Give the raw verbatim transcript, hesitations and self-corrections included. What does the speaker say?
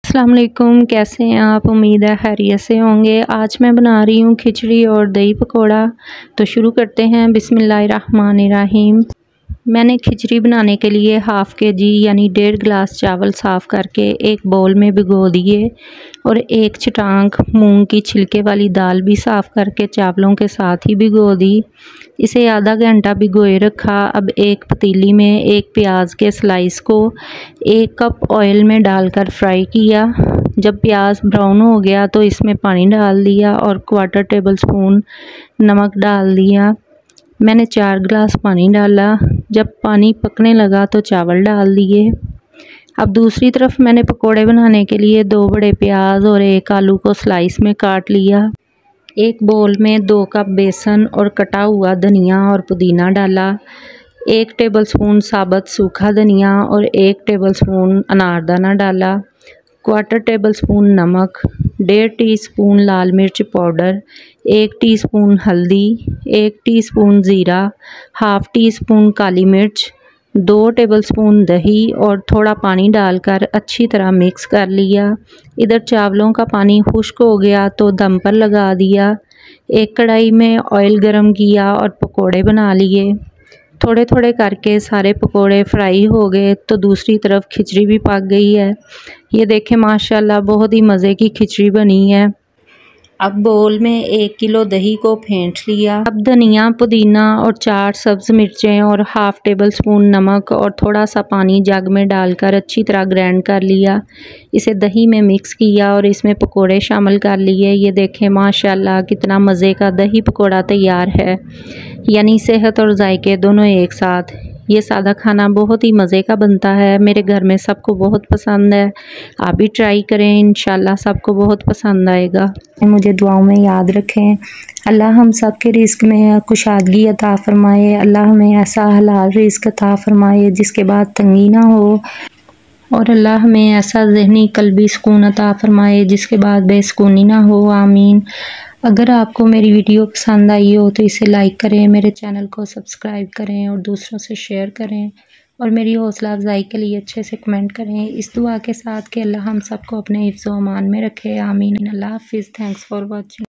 अस्सलाम वालेकुम, कैसे हैं आप? उम्मीद है खैरियत से होंगे। आज मैं बना रही हूँ खिचड़ी और दही पकौड़ा। तो शुरू करते हैं। बिस्मिल्लाहिर्रहमानिर्रहीम। मैंने खिचड़ी बनाने के लिए हाफ़ के जी यानी डेढ़ गिलास चावल साफ़ करके एक बाउल में भिगो दिए और एक चटांक मूंग की छिलके वाली दाल भी साफ़ करके चावलों के साथ ही भिगो दी। इसे आधा घंटा भिगोए रखा। अब एक पतीली में एक प्याज के स्लाइस को एक कप ऑयल में डालकर फ्राई किया। जब प्याज ब्राउन हो गया तो इसमें पानी डाल दिया और क्वार्टर टेबल स्पून नमक डाल दिया। मैंने चार गिलास पानी डाला। जब पानी पकने लगा तो चावल डाल दिए। अब दूसरी तरफ मैंने पकोड़े बनाने के लिए दो बड़े प्याज और एक आलू को स्लाइस में काट लिया। एक बोल में दो कप बेसन और कटा हुआ धनिया और पुदीना डाला। एक टेबलस्पून साबुत सूखा धनिया और एक टेबलस्पून अनारदाना डाला। क्वार्टर टेबल स्पून नमक, डेढ़ टीस्पून लाल मिर्च पाउडर, एक टीस्पून हल्दी, एक टीस्पून ज़ीरा, हाफ़ टी स्पून काली मिर्च, दो टेबलस्पून दही और थोड़ा पानी डालकर अच्छी तरह मिक्स कर लिया। इधर चावलों का पानी खुश्क हो गया तो दम पर लगा दिया। एक कढ़ाई में ऑयल गरम किया और पकोड़े बना लिए। थोड़े थोड़े करके सारे पकोड़े फ्राई हो गए तो दूसरी तरफ खिचड़ी भी पक गई है। ये देखें माशाल्लाह बहुत ही मज़े की खिचड़ी बनी है। अब बोल में एक किलो दही को फेंट लिया। अब धनिया, पुदीना और चार सब्ज़ मिर्चें और हाफ़ टेबल स्पून नमक और थोड़ा सा पानी जग में डालकर अच्छी तरह ग्राइंड कर लिया। इसे दही में मिक्स किया और इसमें पकोड़े शामिल कर लिए। ये देखें माशाल्लाह कितना मज़े का दही पकोड़ा तैयार है, यानी सेहत और जायके दोनों एक साथ। ये सादा खाना बहुत ही मज़े का बनता है। मेरे घर में सबको बहुत पसंद है। आप भी ट्राई करें, इंशाल्लाह सबको बहुत पसंद आएगा। मुझे दुआओं में याद रखें। अल्लाह हम सब के रिस्क में कुशादगी अता फरमाए। अल्लाह हमें ऐसा हलाल रिस्क अता फरमाए जिसके बाद तंगी ना हो, और अल्लाह हमें ऐसा ज़हनी कल्बी सुकून अता फरमाए जिसके बाद बेसुकूनी ना हो। आमीन। अगर आपको मेरी वीडियो पसंद आई हो तो इसे लाइक करें, मेरे चैनल को सब्सक्राइब करें और दूसरों से शेयर करें, और मेरी हौसला अफजाई के लिए अच्छे से कमेंट करें, इस दुआ के साथ कि अल्लाह हम सबको अपने हिफ्ज़ व अमान में रखे। आमीन। अल्लाह हाफ़िज़। Thanks for watching.